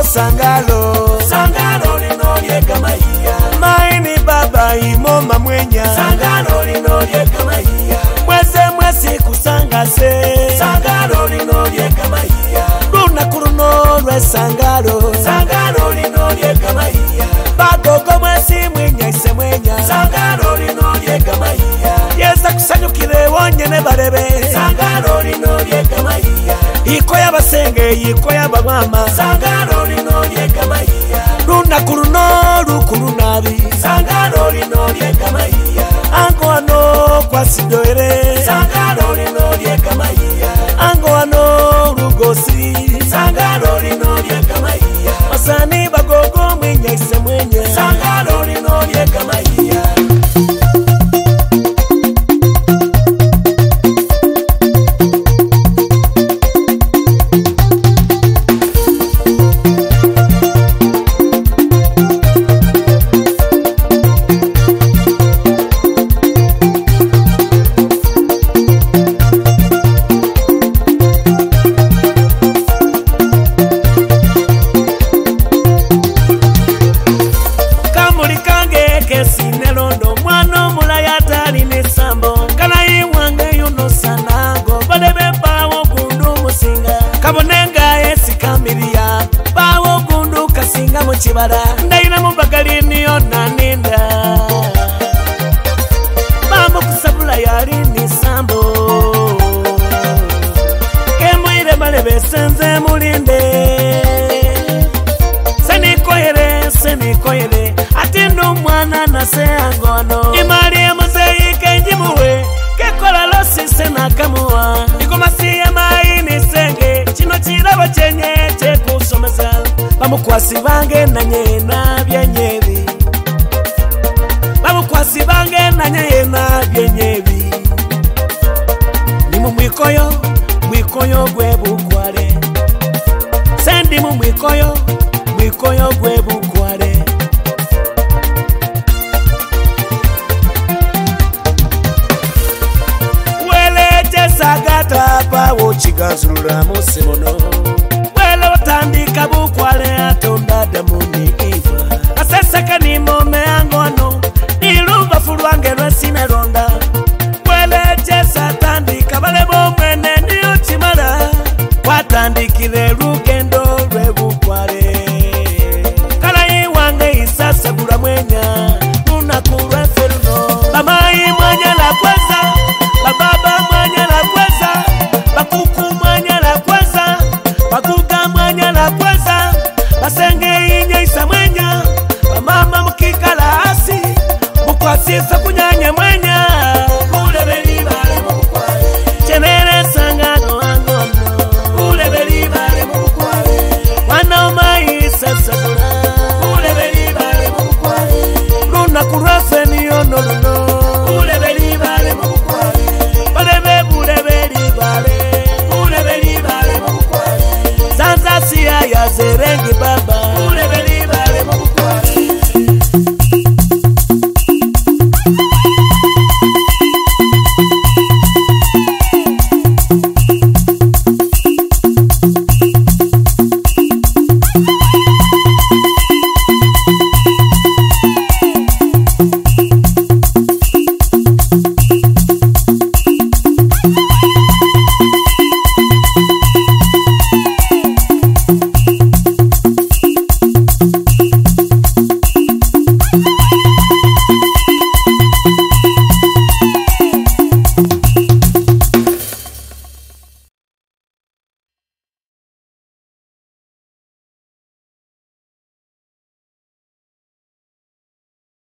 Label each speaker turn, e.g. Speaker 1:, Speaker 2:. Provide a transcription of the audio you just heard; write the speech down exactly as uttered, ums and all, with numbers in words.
Speaker 1: sangalo
Speaker 2: sangalo lino lyekamaiya
Speaker 1: maini baba imo mamwenya
Speaker 2: sangalo lino lyekamaiya
Speaker 1: mwese mwesi kusangase
Speaker 2: sangalo lino lyekamaiya
Speaker 1: lunaku luno lwe sangalo
Speaker 2: sangalo lino lyekamaiya
Speaker 1: bagogo mwesi mwenya ise mwenya
Speaker 2: sangalo lino lyekamaiya
Speaker 1: yeza kusanyukire wonyene barebe
Speaker 2: sangalo lino lyekamaiya
Speaker 1: iko y'abasenge iko y'abamama
Speaker 2: sangalo lino lyekamaiya
Speaker 1: lunaku luno lukulu nabi
Speaker 2: sangalo lino lyekamaiya
Speaker 1: ango ano kwasidoere
Speaker 2: sangalo lino lyekamaiya
Speaker 1: ango ano lugosi
Speaker 2: sangalo lino lyekamaiya
Speaker 1: masani bagogo mwenya ise mwenya
Speaker 2: sangalo lino lyekamaiya
Speaker 1: chibara ndaina mubagali niyo naninda mambo kusabula yali ni sambo kemwire malebe senze mulinde senikoyere senikoyere atindu mwana na seangono imali ya muzeyi kenjimuwe kekola losi senakamuwa ikomasiye maini senge chino chilabo chenye chekusomesa bamukwasi bange nanye na byenyebi bamukwasi bange nanye na byenyebi ni mu mwikoyo mwikoyo gwe bukware sendi mu mwikoyo mwikoyo gwe bukware wele sagata pa wo chigazulura musimono tandika bukwale atonda damuni iva aseseka ni mome angono niluva fulwange lwesine ronda kwelechesa tandika bale bomwene niyo chimala kwatandikile lugendo lwe bukwale kala iwange isasagula mwenya